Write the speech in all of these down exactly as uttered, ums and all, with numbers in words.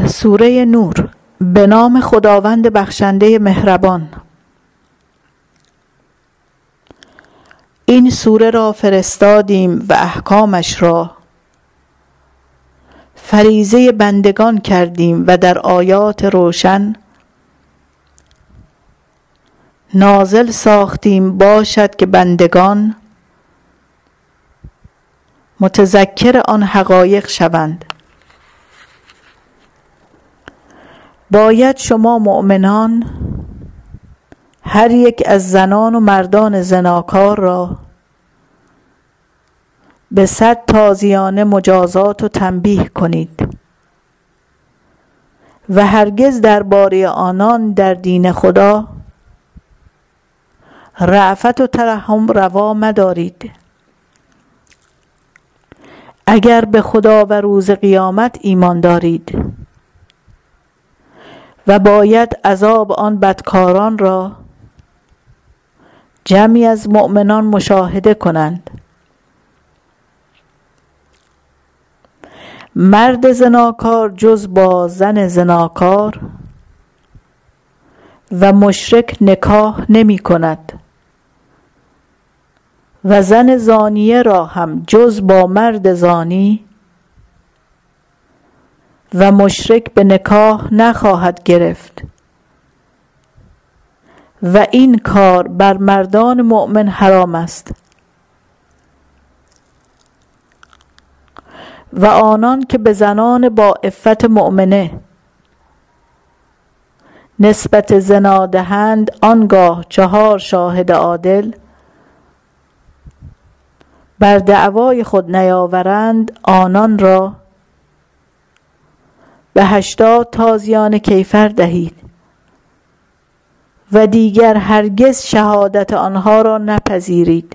سوره نور. به نام خداوند بخشنده مهربان. این سوره را فرستادیم و احکامش را فریضه بندگان کردیم و در آیات روشن نازل ساختیم باشد که بندگان متذکر آن حقایق شوند. باید شما مؤمنان هر یک از زنان و مردان زناکار را به صد تازیانه مجازات و تنبیه کنید و هرگز درباره آنان در دین خدا رأفت و ترحم روا مدارید. اگر به خدا و روز قیامت ایمان دارید و باید عذاب آن بدکاران را جمعی از مؤمنان مشاهده کنند. مرد زناکار جز با زن زناکار و مشرک نکاح نمی کند و زن زانیه را هم جز با مرد زانی و مشرک به نکاح نخواهد گرفت و این کار بر مردان مؤمن حرام است. و آنان که به زنان با عفت مؤمنه نسبت زنا دهند آنگاه چهار شاهد عادل بر دعوای خود نیاورند آنان را به هشتاد تازیانه کیفر دهید و دیگر هرگز شهادت آنها را نپذیرید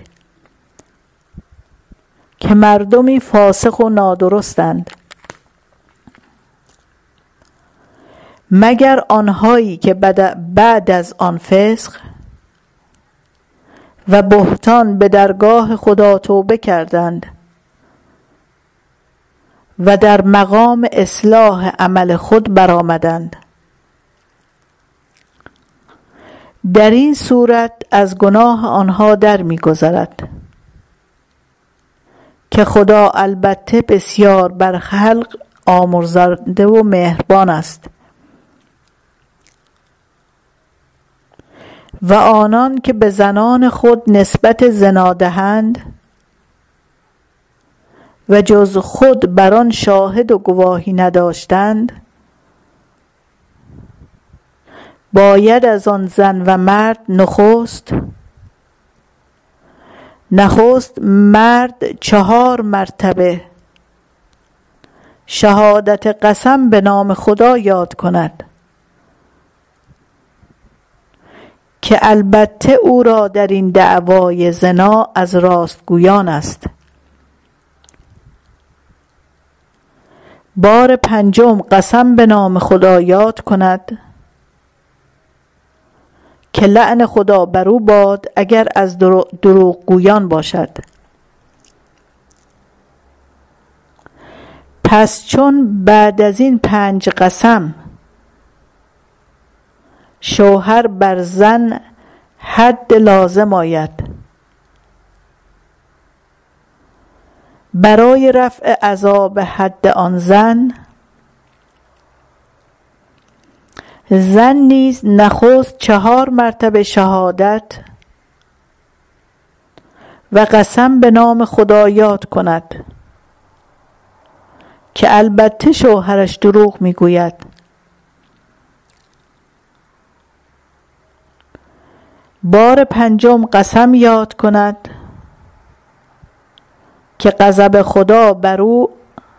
که مردمی فاسق و نادرستند، مگر آنهایی که بعد از آن فسق و بهتان به درگاه خدا توبه کردند و در مقام اصلاح عمل خود برآمدند. در این صورت از گناه آنها در می‌گذرد که خدا البته بسیار بر خلق آمرزنده و مهربان است. و آنان که به زنان خود نسبت زنا دهند و جز خود بر آن شاهد و گواهی نداشتند باید از آن زن و مرد نخست نخست مرد چهار مرتبه شهادت قسم به نام خدا یاد کند که البته او را در این دعوای زنا از راستگویان است. بار پنجم قسم به نام خدا یاد کند که لعن خدا بر او باد اگر از دروغگویان باشد. پس چون بعد از این پنج قسم شوهر بر زن حد لازم آید برای رفع عذاب حد آن زن، زن نیز نخست چهار مرتبه شهادت و قسم به نام خدا یاد کند که البته شوهرش دروغ میگوید. بار پنجم قسم یاد کند که غضب خدا بر او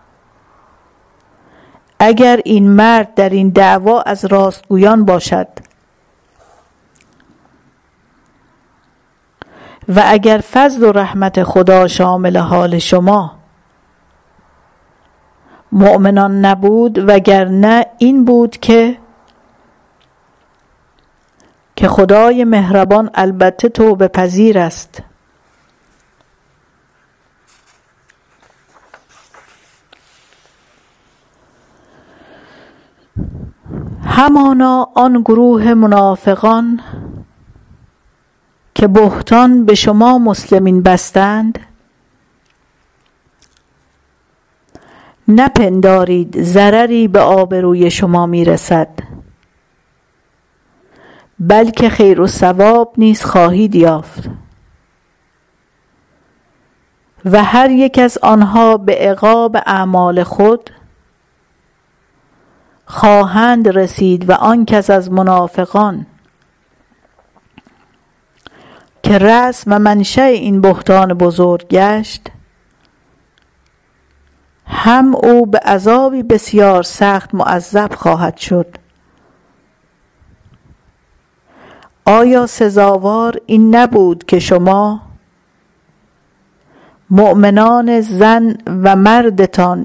اگر این مرد در این دعوا از راستگویان باشد و اگر فضل و رحمت خدا شامل حال شما مؤمنان نبود وگرنه این بود که که خدای مهربان البته توبه پذیر است. همانا آن گروه منافقان که بهتان به شما مسلمین بستند، نپندارید ضرری به آبروی شما میرسد، بلکه خیر و ثواب نیز خواهید یافت و هر یک از آنها به عقاب اعمال خود خواهند رسید. و آن کس از منافقان که رأس و منشأ این بهتان بزرگ گشت، هم او به عذابی بسیار سخت معذب خواهد شد. آیا سزاوار این نبود که شما مؤمنان زن و مردتان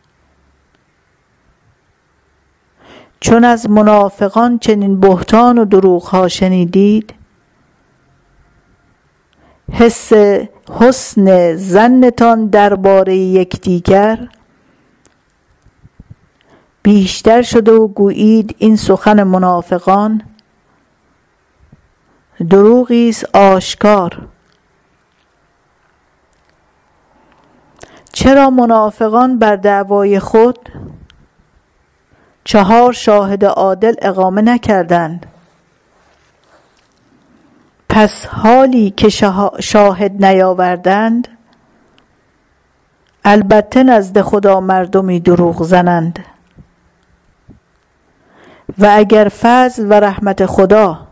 چون از منافقان چنین بهتان و دروغ‌ها شنیدید، حس حسن ظنتان درباره یکدیگر بیشتر شده و گویید این سخن منافقان دروغی است آشکار؟ چرا منافقان بر دعوای خود چهار شاهد عادل اقامه نکردند؟ پس حالی که شاهد نیاوردند، البته نزد خدا مردمی دروغ زنند. و اگر فضل و رحمت خدا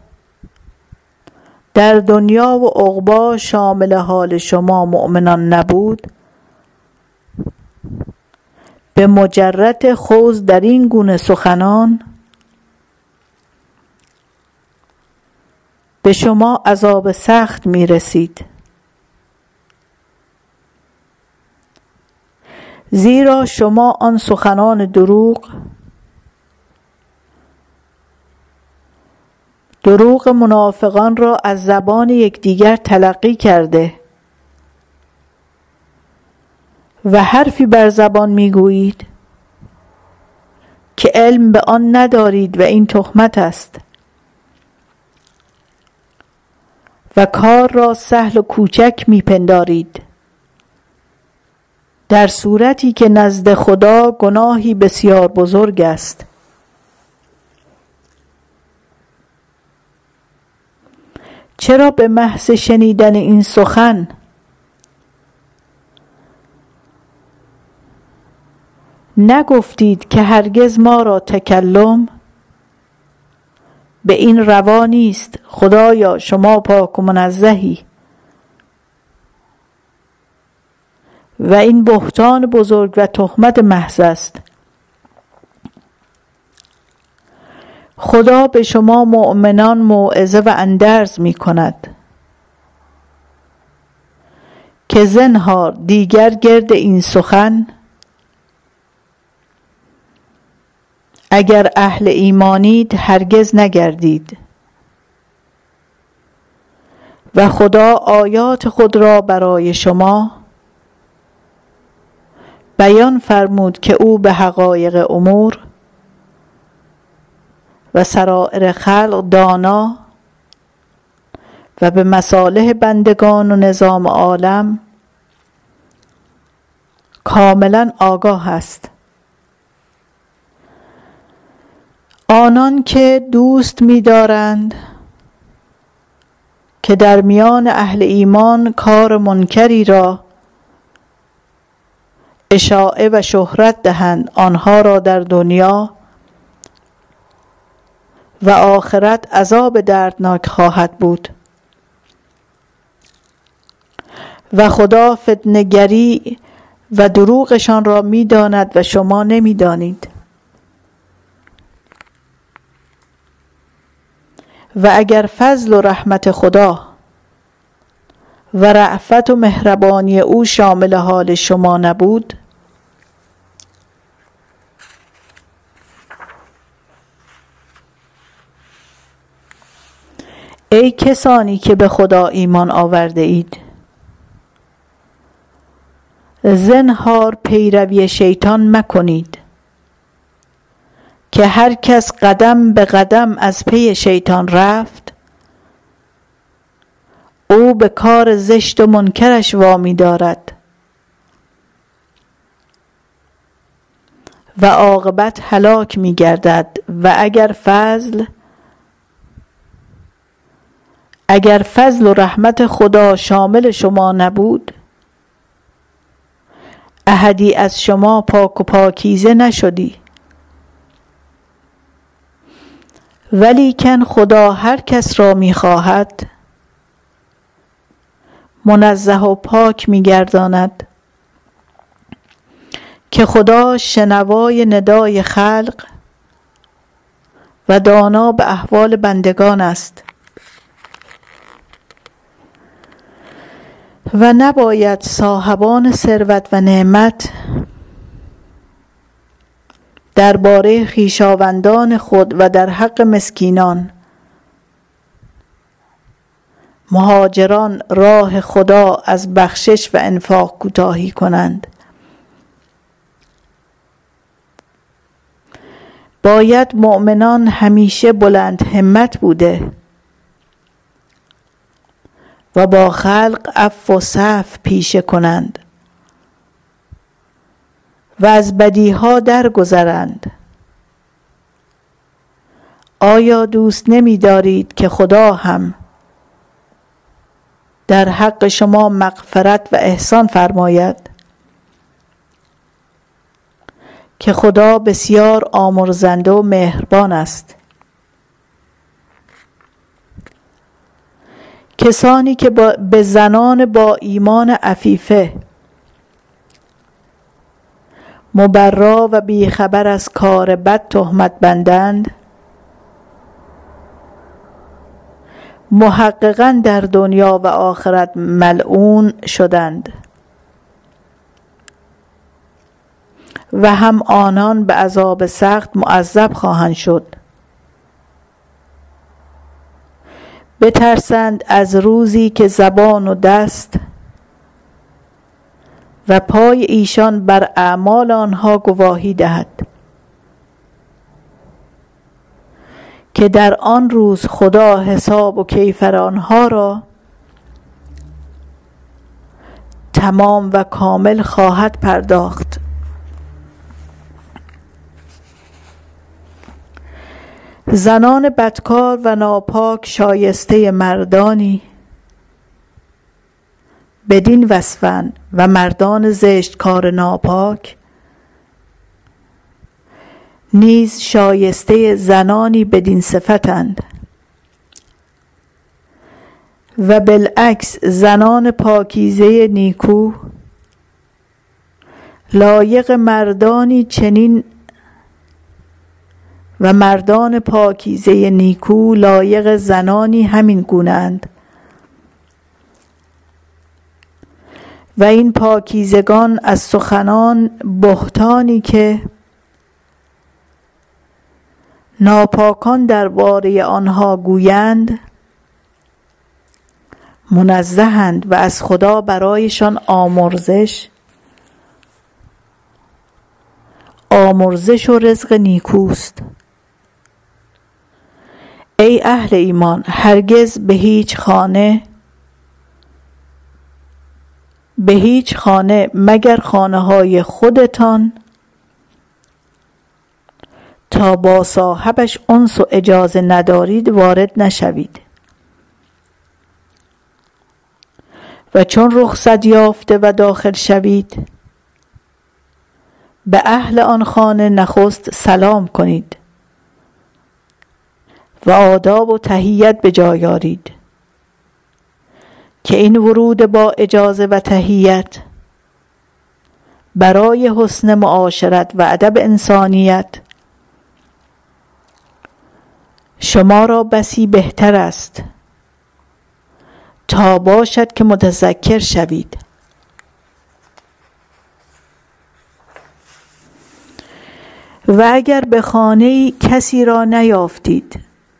در دنیا و عقبی شامل حال شما مؤمنان نبود، به مجرد خوض در این گونه سخنان به شما عذاب سخت می رسید. زیرا شما آن سخنان دروغ دروغ منافقان را از زبان یکدیگر تلقی کرده و حرفی بر زبان میگویید که علم به آن ندارید و این تهمت است و کار را سهل و کوچک میپندارید، در صورتی که نزد خدا گناهی بسیار بزرگ است. چرا به محض شنیدن این سخن نگفتید که هرگز ما را تکلم به این روا نیست؟ خدایا شما پاک و منزهی و این بهتان بزرگ و تهمت محض است. خدا به شما مؤمنان موعظه و اندرز می کند که زنهار دیگر گرد این سخن اگر اهل ایمانید هرگز نگردید و خدا آیات خود را برای شما بیان فرمود که او به حقایق امور و سرائر خلق دانا و به مصالح بندگان و نظام عالم کاملا آگاه است. آنان که دوست می‌دارند که در میان اهل ایمان کار منکری را اشاعه و شهرت دهند، آنها را در دنیا و آخرت عذاب دردناک خواهد بود و خدا فتنه‌گری و دروغشان را می‌داند و شما نمی‌دانید. و اگر فضل و رحمت خدا و رأفت و مهربانی او شامل حال شما نبود، ای کسانی که به خدا ایمان آورده اید، زنهار پیروی شیطان مکنید که هر کس قدم به قدم از پی شیطان رفت، او به کار زشت و منکرش وامی دارد و عاقبت هلاک می گردد. و اگر فضل اگر فضل و رحمت خدا شامل شما نبود، احدی از شما پاک و پاکیزه نشدی. ولیکن خدا هر کس را می خواهد منزه و پاک می گرداند، که خدا شنوای ندای خلق و دانا به احوال بندگان است. و نباید صاحبان ثروت و نعمت درباره خویشاوندان خود و در حق مسکینان، مهاجران راه خدا از بخشش و انفاق کوتاهی کنند. باید مؤمنان همیشه بلند همت بوده و با خلق عفو و صفح پیشه کنند و از بدیها درگذرند. آیا دوست نمی دارید که خدا هم در حق شما مغفرت و احسان فرماید؟ که خدا بسیار آمرزنده و مهربان است. کسانی که به زنان با ایمان عفیفه، مبرا و بیخبر از کار بد تهمت بندند، محققاً در دنیا و آخرت ملعون شدند و هم آنان به عذاب سخت معذب خواهند شد. بترسند از روزی که زبان و دست و پای ایشان بر اعمال آنها گواهی دهد، که در آن روز خدا حساب و کیفر آنها را تمام و کامل خواهد پرداخت. زنان بدکار و ناپاک شایسته مردانی بدین وصفند و مردان زشتکار ناپاک نیز شایسته زنانی بدین صفتند. و بالعکس زنان پاکیزه نیکو لایق مردانی چنین و مردان پاکیزه نیکو لایق زنانی همین گونه‌اند. و این پاکیزگان از سخنان بهتانی که ناپاکان درباره آنها گویند منزهند و از خدا برایشان آمرزش آمرزش و رزق نیکوست. ای اهل ایمان، هرگز به هیچ خانه به هیچ خانه مگر خانه های خودتان تا با صاحبش انس و اجازه ندارید وارد نشوید. و چون رخصت یافته و داخل شوید، به اهل آن خانه نخست سلام کنید و آداب و تحیت به جای آرید، که این ورود با اجازه و تحیت برای حسن معاشرت و ادب انسانیت شما را بسی بهتر است تا باشد که متذکر شوید. و اگر به خانه‌ای کسی را نیافتید،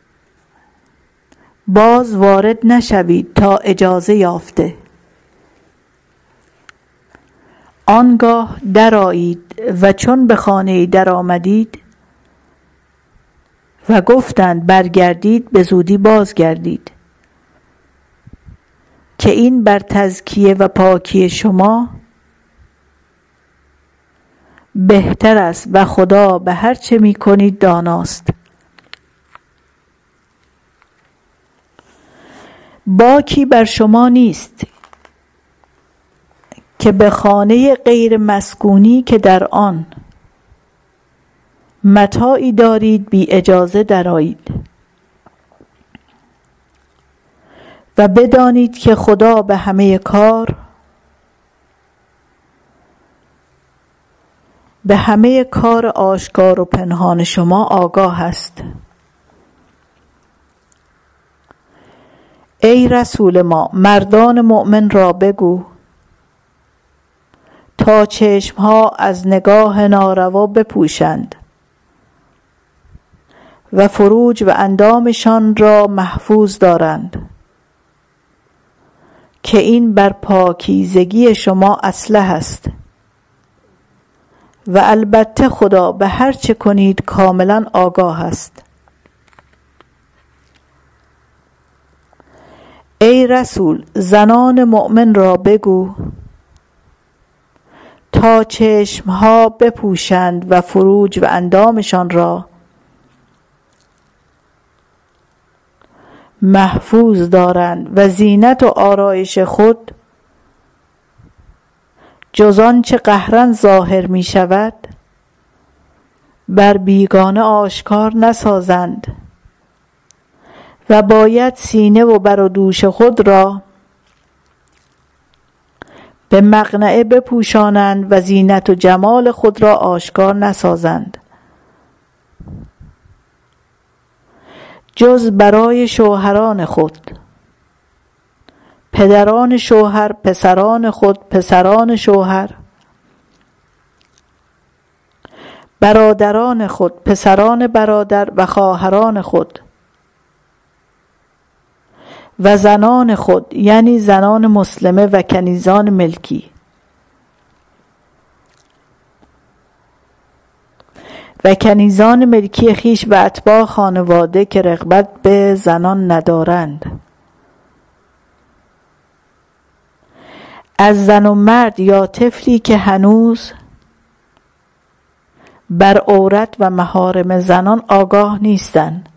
باز وارد نشوید تا اجازه یافته. آنگاه درآیید و چون به خانه‌ای در آمدید، و گفتند برگردید به زودی بازگردید، که این بر تزکیه و پاکی شما بهتر است و خدا به هر چه می کنید داناست. باکی بر شما نیست که به خانه غیر مسکونی که در آن متاعی دارید بی اجازه درآیید و بدانید که خدا به همه کار به همه کار آشکار و پنهان شما آگاه است. ای رسول ما، مردان مؤمن را بگو تا چشمها از نگاه ناروا بپوشند و فروج و اندامشان را محفوظ دارند، که این بر پاکیزگی شما اصلح است و البته خدا به هر چه کنید کاملا آگاه است. ای رسول، زنان مؤمن را بگو تا چشمها بپوشند و فروج و اندامشان را محفوظ دارند و زینت و آرایش خود جز آنچه قهرا ظاهر می شود بر بیگانه آشکار نسازند و باید سینه و بر و دوش خود را به مقنعه بپوشانند و زینت و جمال خود را آشکار نسازند جز برای شوهران خود، پدران شوهر، پسران خود، پسران شوهر، برادران خود، پسران برادر و خواهران خود و زنان خود، یعنی زنان مسلمه و کنیزان ملکی و کنیزان ملکی خیش و اتباع خانواده که رغبت به زنان ندارند، از زن و مرد یا طفلی که هنوز بر عورت و محارم زنان آگاه نیستند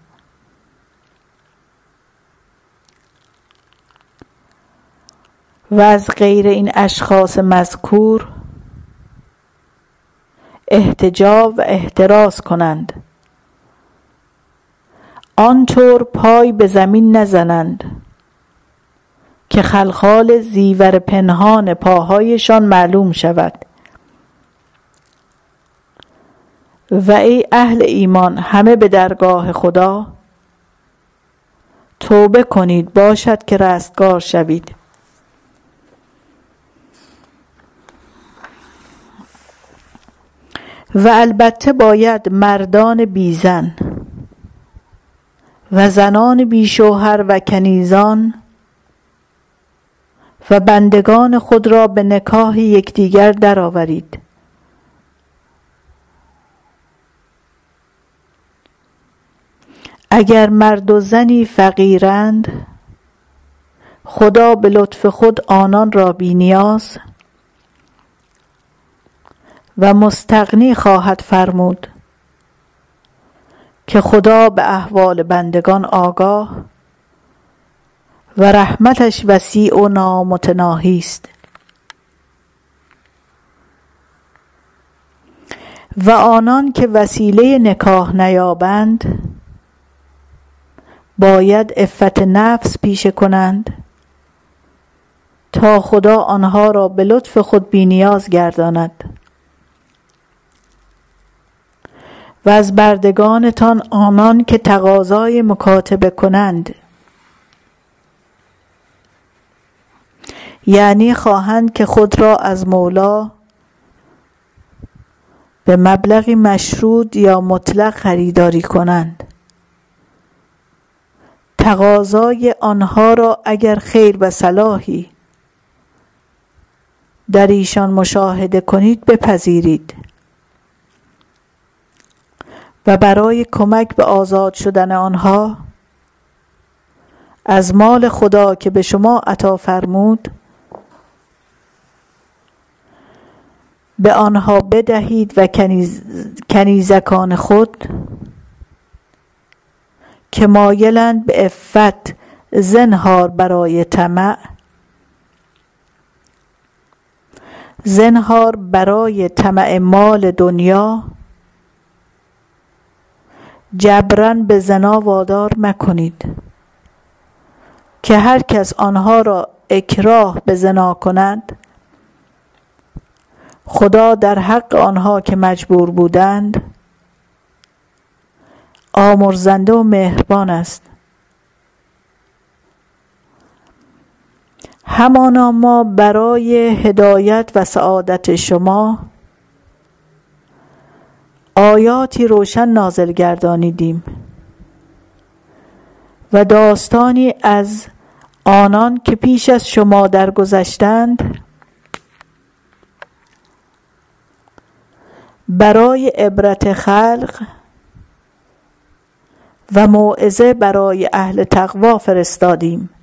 و از غیر این اشخاص مذکور احتجاب و احتراز کنند، آنطور پای به زمین نزنند که خلخال زیور پنهان پاهایشان معلوم شود. و ای اهل ایمان، همه به درگاه خدا توبه کنید باشد که رستگار شوید. و البته باید مردان بی زن و زنان بی شوهر و کنیزان و بندگان خود را به نکاح یکدیگر درآورید. اگر مرد و زنی فقیرند، خدا به لطف خود آنان را بی نیاز و مستغنی خواهد فرمود که خدا به احوال بندگان آگاه و رحمتش وسیع و نامتناهی است. و آنان که وسیله نکاح نیابند باید عفت نفس پیشه کنند تا خدا آنها را به لطف خود بی نیاز گرداند. و از بردگانتان آنان که تقاضای مکاتبه کنند، یعنی خواهند که خود را از مولا به مبلغی مشروط یا مطلق خریداری کنند، تقاضای آنها را اگر خیر و صلاحی در ایشان مشاهده کنید بپذیرید و برای کمک به آزاد شدن آنها از مال خدا که به شما عطا فرمود به آنها بدهید و کنیز... کنیزکان خود که مایلند به عفت زنهار برای طمع، زنهار برای طمع مال دنیا جبراً به زنا وادار مکنید که هر کس آنها را اکراه به زنا کند خدا در حق آنها که مجبور بودند آمرزنده و مهربان است. همانا ما برای هدایت و سعادت شما آیاتی روشن نازل گردانیدیم و داستانی از آنان که پیش از شما درگذشتند برای عبرت خلق و موعظه برای اهل تقوا فرستادیم.